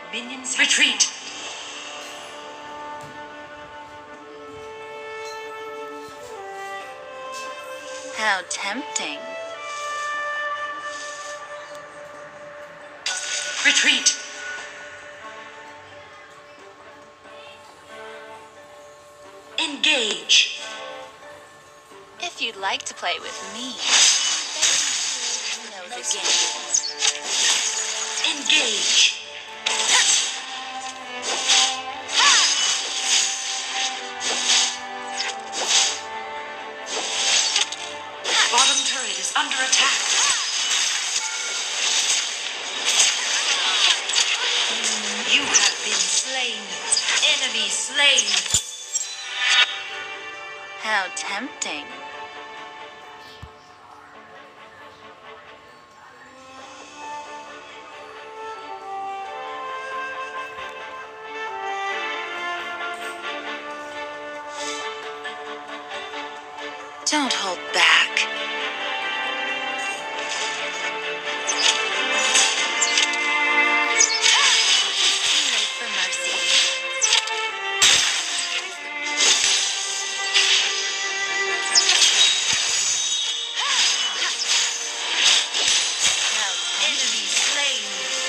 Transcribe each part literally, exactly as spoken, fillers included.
Minions retreat. How tempting. Retreat. Engage. If you'd like to play with me, you know the game. Engage. Bottom turret is under attack. You have been slain. Enemy slain. How tempting. Don't hold back. Too late for mercy. How Enemy slain.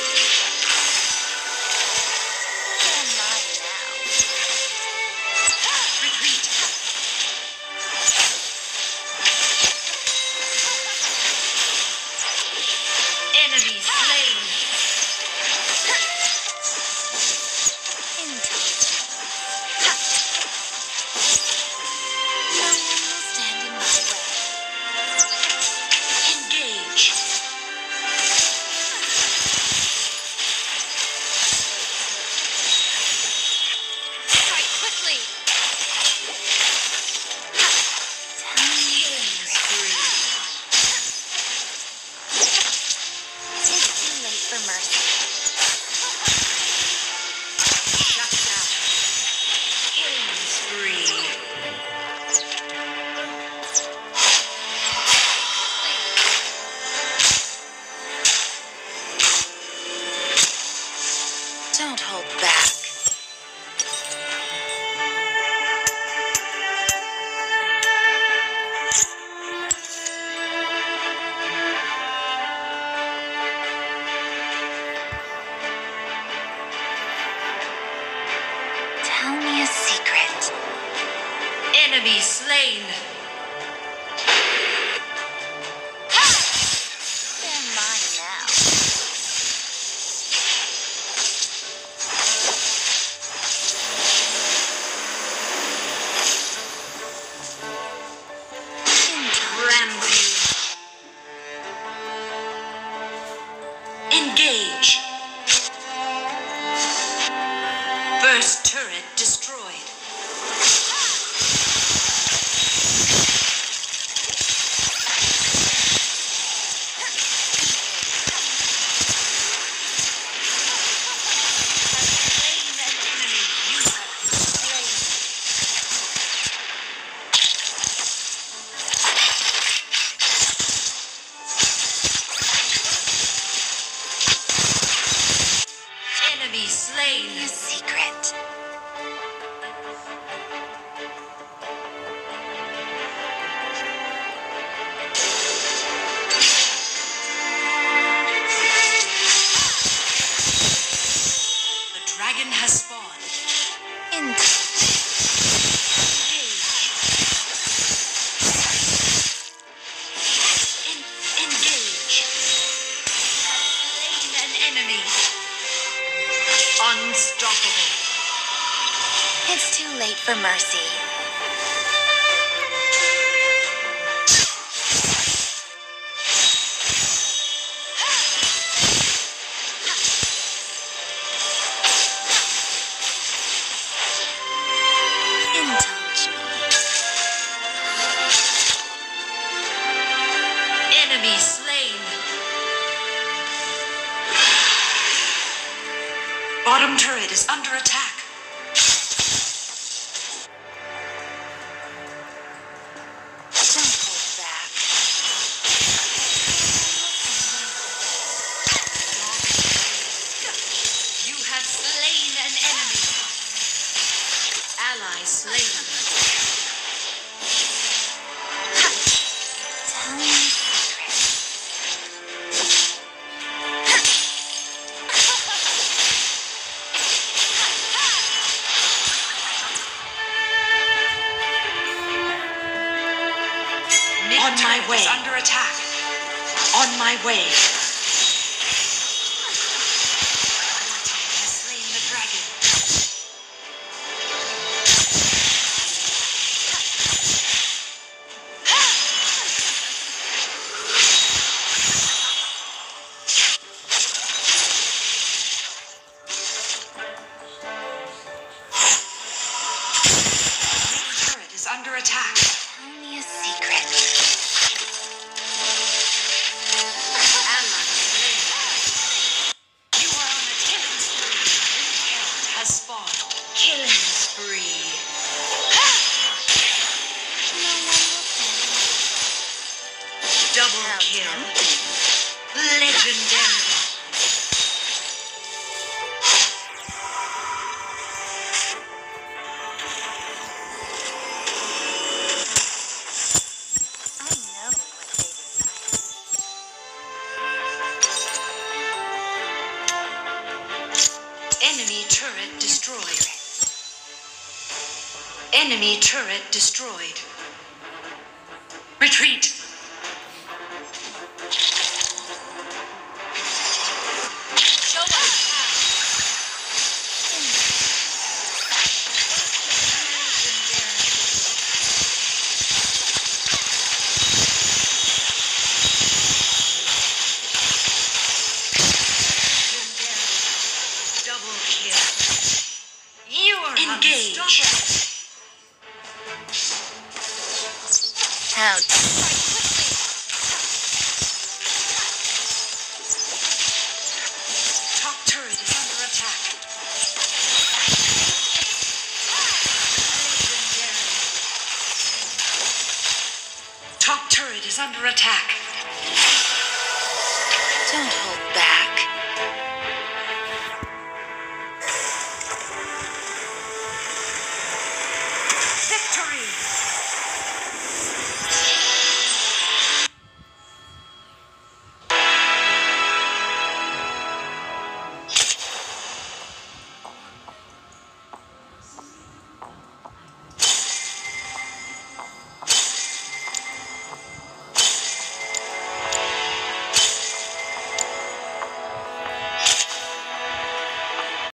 They're mine now. Retreat. Enemy slain. Intelligent. No one will stand in my way. Engage. Strike quickly. Tell me. Killing spree. It's too late for mercy. Shut down. Killing spree. Don't hold back. Tell me a secret. Enemy slain. They're mine now. Intelligent. Rampage. Engage. First turret destroyed. Slain an enemy. You have been slain. Enemy slain. A secret. The dragon has spawned. Intelligent. Engage. En- engage. Slain an enemy. Unstoppable. It's too late for mercy. Indulge me. Enemy slain. Bottom turret is under attack. Don't hold back. You have turret is under attack. On my way. Your team has slain the dragon. Your turret is under attack. Tell me a secret. Ally slain. You are on a killing spree. This carrot has spawned. Killing spree. No one will tell Double How kill. tempting. Legendary. I know what they desire. Enemy turret destroyed. Enemy turret destroyed. Retreat. Show us how. Double kill. You are Engage. unstoppable. How Top turret is under attack. Legendary. Top turret is under attack.